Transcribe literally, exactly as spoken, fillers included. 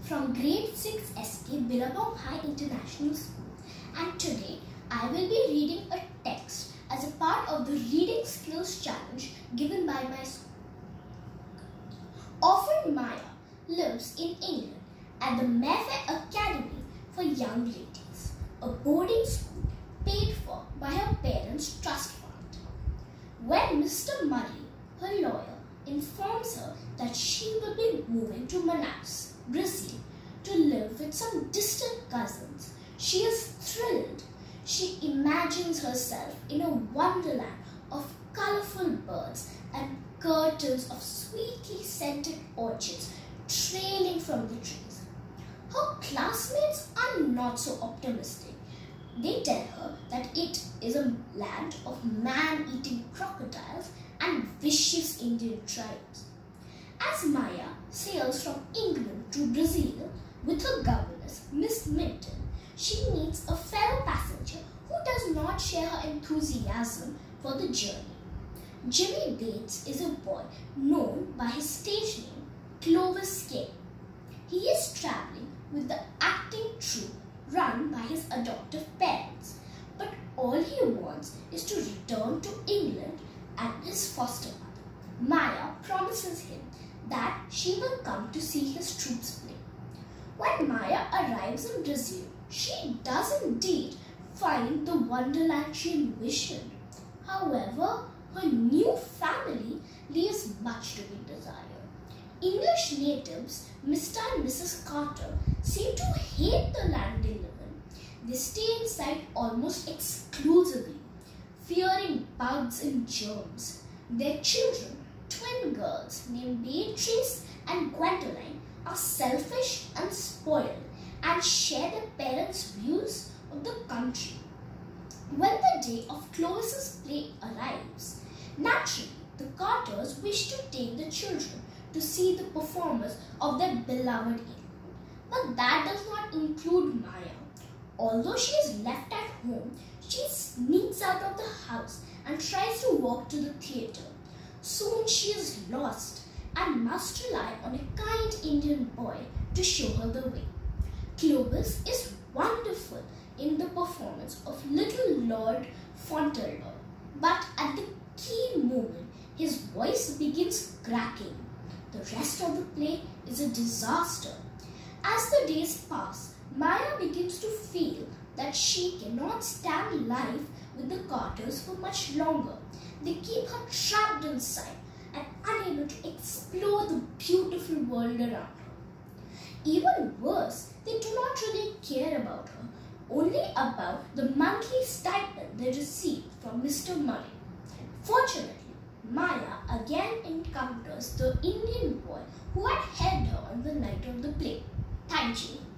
from Grade six S K Billabong High International School, and today I will be reading a text as a part of the Reading Skills Challenge given by my school. Orphan Maya lives in England at the Mayfair Academy for Young Ladies, a boarding school paid for by her parents' trust fund. When Mister Murray, her lawyer, informs her that she will be moving to Manaus, Brazil, to live with some distant cousins, she is thrilled. She imagines herself in a wonderland of colorful birds and curtains of sweetly scented orchids trailing from the trees. Her classmates are not so optimistic. They tell her that it is a land of man-eating crocodiles and vicious Indian tribes. As Maya sails from England to Brazil with her governess, Miss Minton, she meets a fellow passenger who does not share her enthusiasm for the journey. Jimmy Bates is a boy known by his stage name, Clovis King. He is travelling with the acting troupe run by his adoptive parents, but all he wants is to return to England and his foster mother. Maya promises him that she will come to see his troops play. When Maya arrives in Brazil, she does indeed find the wonderland she envisioned. However, her new family leaves much to be desired. English natives, Mister and Missus Carter, seem to hate the land they live in. They stay inside almost exclusively, fearing bugs and germs. Their children, twin girls named Beatrice and Gwendoline, are selfish and spoiled and share their parents' views of the country. When the day of Clovis's play arrives, naturally the Carters wish to take the children to see the performance of their beloved England. But that does not include Maya. Although she is left at home, she sneaks out of the house and tries to walk to the theatre. Soon she is lost and must rely on a kind Indian boy to show her the way. Clovis is wonderful in the performance of little Lord Fauntleroy, but at the key moment his voice begins cracking. The rest of the play is a disaster. As the days pass, Maya begins to feel that she cannot stand life with the Carters for much longer. They keep her trapped inside and unable to explore the beautiful world around her. Even worse, they do not really care about her, only about the monthly stipend they receive from Mister Murray. Fortunately, Maya again encounters the Indian boy who had helped her on the night of the play. Thank you.